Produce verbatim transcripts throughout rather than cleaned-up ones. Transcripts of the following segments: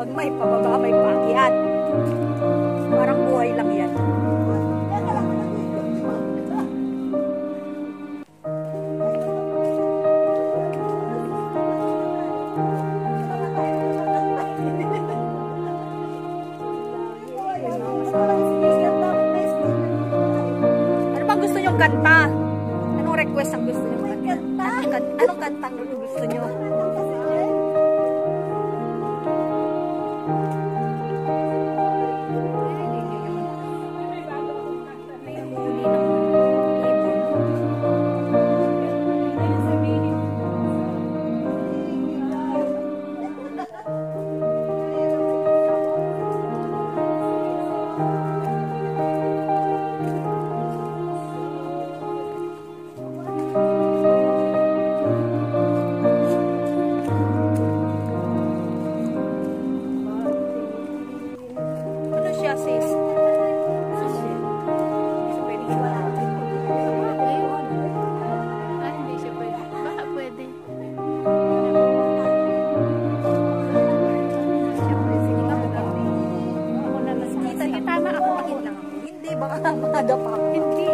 Pag may pababa, may paakyat. Parang buhay lang yan. Ano bang gusto nyong kanta? Anong request ang gusto nyong kanta? Anong, anong kanta ang gusto nyo? Hindi.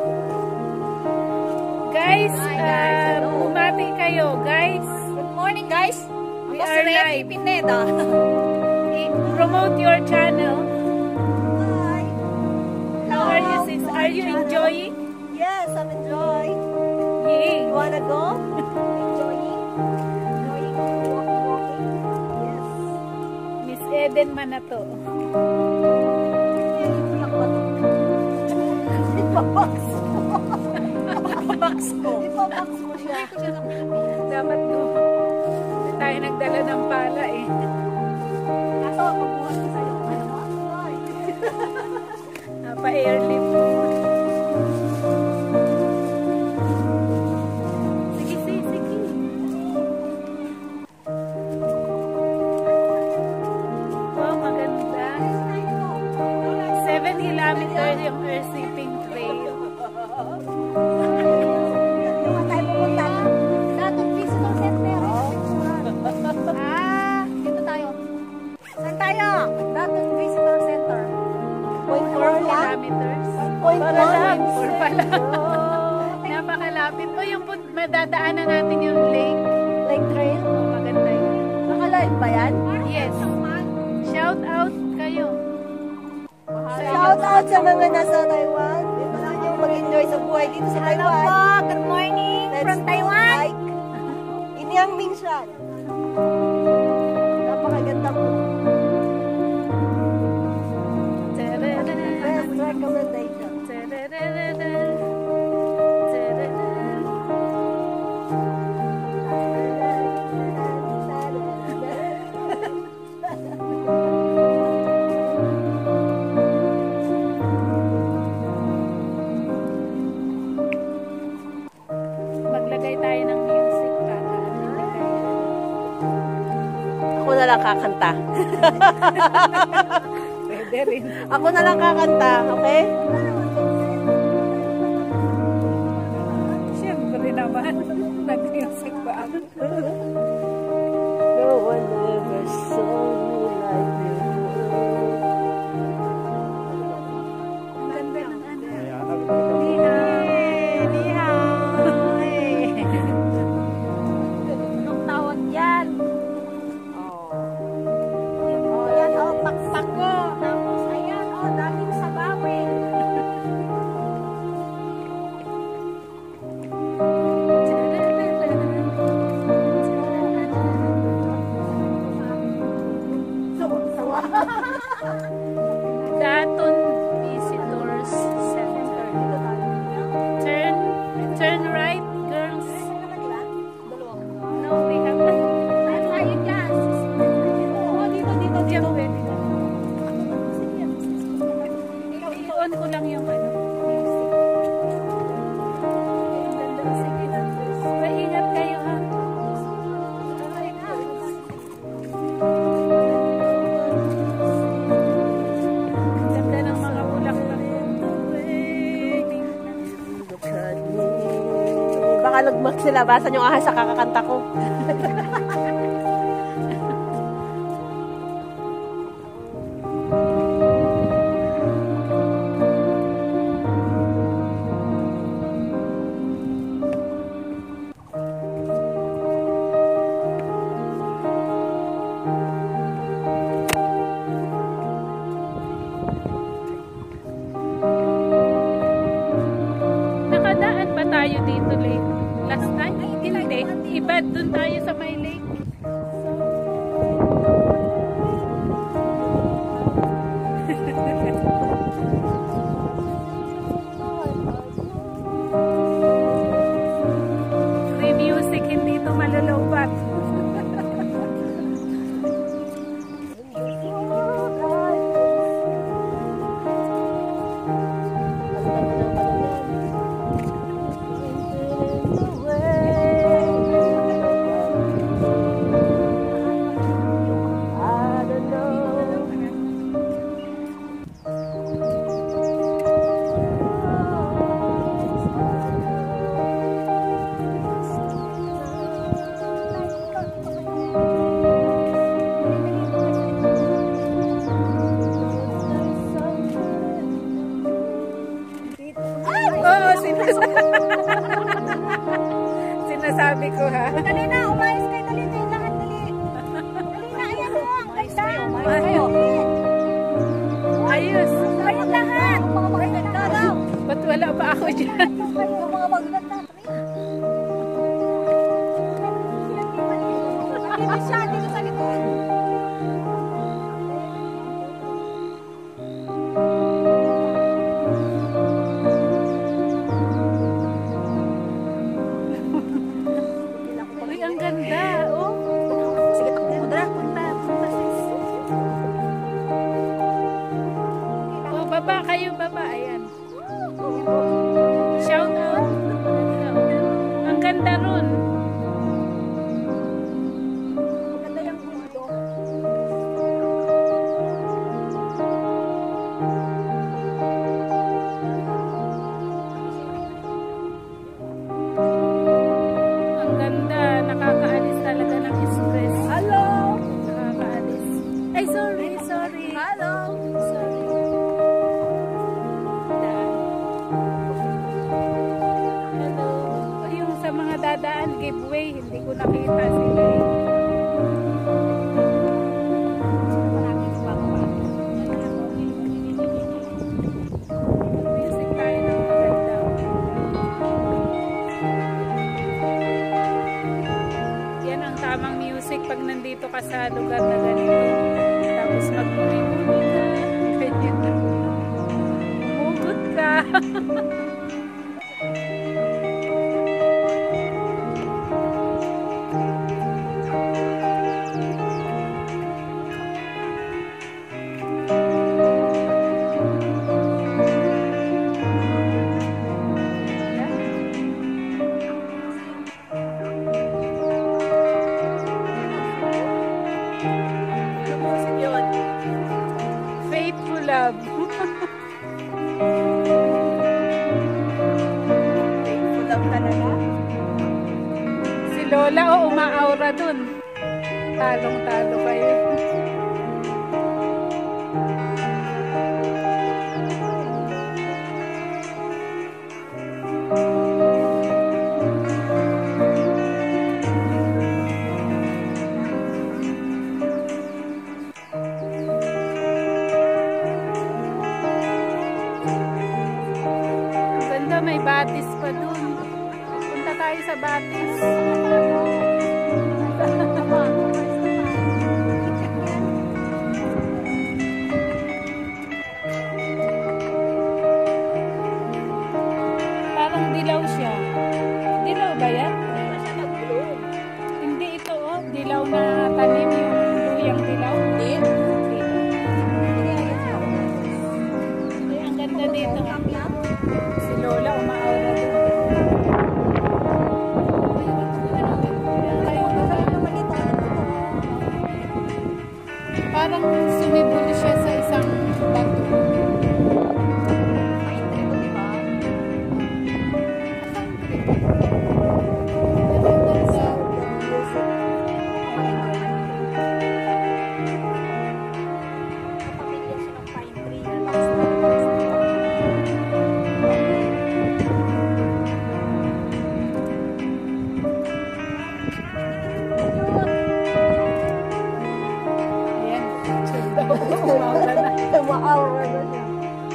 Guys, uh, bumati kayo, guys. Good morning, guys. We Ako are si Refi live. Pineda. Promote your channel. Hi. How are you, sis? Are you enjoying? Yes, I'm enjoying. Yay. You wanna go? Enjoying? Enjoying walking, walking? Yes. Miss Eden Manato. Ipabox ko. Ipabox ko. Ipabox ko siya. Dapat ko. Hindi tayo nagdala ng pala eh. Kaso, pagbuhat ko sa'yo. Ano mo? Napa-airlift mo. Sige, sige, sige. Oh, maganda. seven kilometers yung earth sweeping trail. Saan tayo pupunta? Datong visitor center. Ah, dito tayo. Saan tayo? Datong visitor center. Point four lang? Kilometers. Point Para four? lang. Four pala. Napakalapit. O, yung pun- madadaanan natin yung lake. Lake Trail? Oh, maganda yun. Nakalive ba yan? Yes. Shout out kayo. Shout out sa mga nasa Taiwan. Dito lang yung mag-enjoy sa buhay dito sa Taiwan. Hello po, good morning from Taiwan. Ini ang Mingshan. Napakaganda po. Best recommendation. Maglagay tayo ng music para Ako na lang kakanta. pwede rin. Ako na lang kakanta, okay? Siyempre naman. Nag-music ba ako? No one ever saw me like you. Ang ganda ng ano. Eh, ni hao. Eh. Anong tawag yan? Oh, yan, oh, pakpak ko. Tapos, ayan, oh, daming sabawin. Daton Visitors Center. Turn, turn right, girls. No, we have to. Ayun dyan. Oh, dito, dito, dito. Pwede na. I-on ko lang yung ano. Ang ganda. Sige na. Maingat kayo ha. Ang ganda ng mga bulaklak. Baka lagmak sila. Basan yung ahas sa kakakanta ko. wala pa ako dyan. Yung mga magulat na. Dito siya, dito sa likod. Uy, ang ganda, oh. Sige, takbo mo dara. Punta, punta sis. Oh, baba kayo, baba. Ayan. Shout out. Ang ganda ron. Maganda yung mundo. Ang ganda. Nakakaalis talaga ng stress. Hello! Nakakaalis. Ay, sorry, sorry. Hello! Sorry. Hello. Yung sa mga dadaan giveaway, hindi ko nakita sila eh. Music tayo ng maganda. Yan ang tamang music pag nandito ka sa lugar na ganito. Tapos magmuli-muli ka. Ganyan. Umugot ka. Faithful love. Faithful love talaga. Si Lola o umaaura dun. Talong-talo kayo. Ang ganda, may batis pa dun. Punta tayo sa batis. Parang dilaw siya. Dilaw ba yan? Hindi ito oh. Dilaw na tanim yung luyang dilaw. Hindi. Hindi, ang ganda dito. Si Lola umaaura doon. Parang sumibol siya sa isang bato. Ayan. Umaura na. Umaura na siya.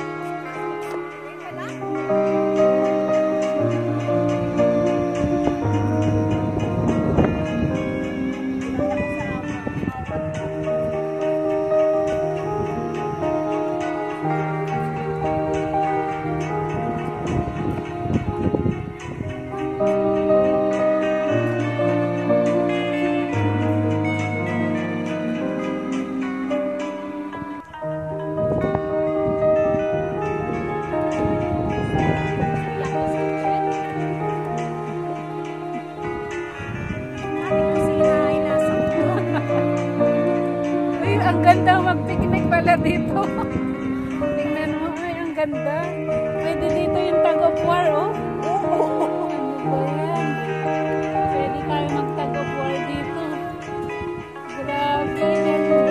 Uy, ang ganda mag-picnic pala dito. Tingnan mo, ay, ang ganda. Pwede dito yung tag of war, oh. Ano ba yan? Pwede tayo mag-tag of war dito. Grabe, ganda.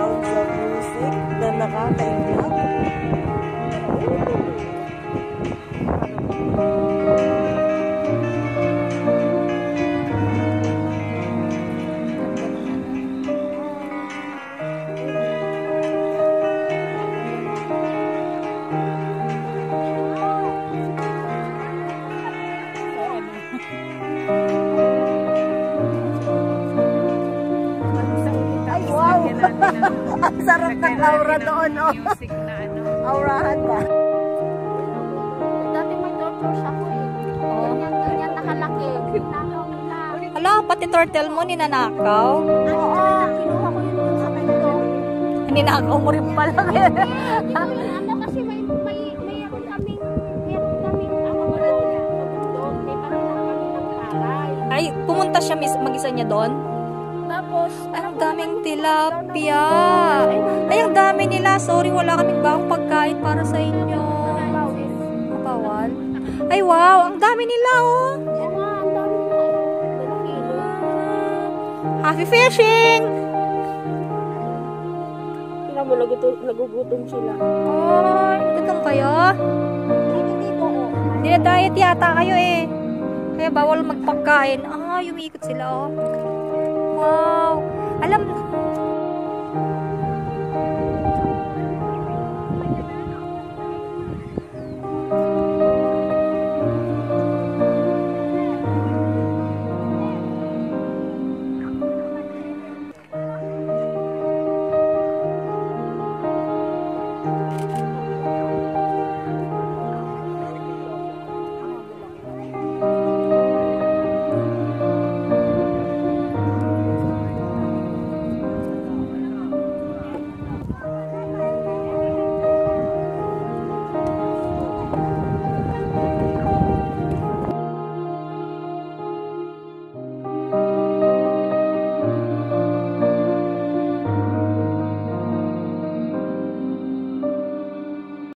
sounds of music na nakakaingat. Ang sarap ng aura doon, oh. Music na ano. Aurahan ba? Dati may tortoise ako eh. Ganyan, ganyan, nakalaki. Nakaw nila. Hala, pati turtle mo ninanakaw. Oo, kinuha ko yun dun sa kanto. Ninakaw mo rin pala. Hindi ko yun, ano kasi may, may, mayroon kaming, mayroon kaming, ako ba rin doon, may panila kami ng aray. Ay, pumunta siya mag-isa niya doon? Tapos, Ay, ang daming tilapia. Ay, ang dami nila. Sorry, wala kaming bagong pagkain para sa inyo. Bawal. Ay, wow. Ang dami nila, oh. oo nga, ang dami na eh. Dalawang kilo. Happy fishing! Tingnan mo, nagugutom sila. Oh, gutom kayo? Hindi ko, oh. Dinadiet yata kayo, eh. Kaya bawal magpagkain. Ah, umiikot sila, oh. Wow. Alam,